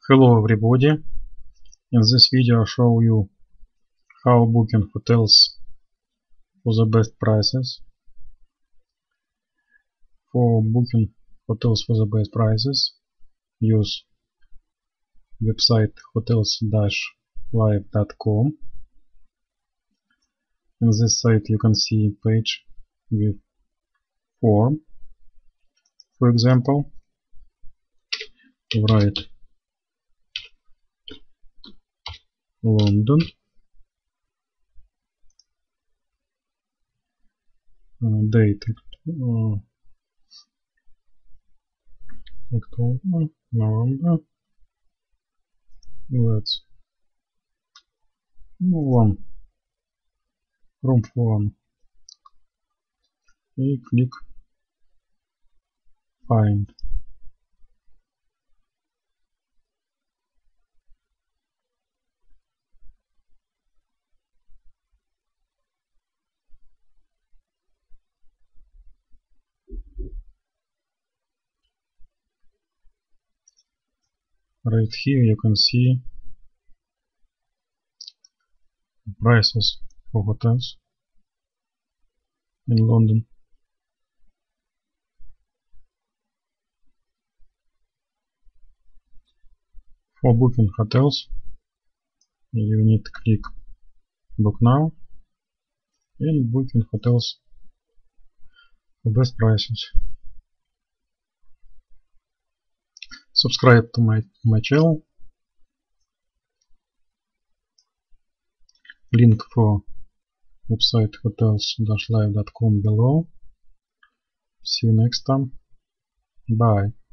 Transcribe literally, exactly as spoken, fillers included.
Hello everybody, in this video I'll show you how booking hotels for the best prices. For booking hotels for the best prices, use website hotels dash live dot com. In this site you can see page with form. For example, write London, uh, date uh, October, November, let's one, room for one, and click find. Right here you can see prices for hotels in London. For booking hotels you need to click book now and booking hotels for best prices. Subscribe to my, my channel. Link for website hotels dash live dot com below. See you next time. Bye.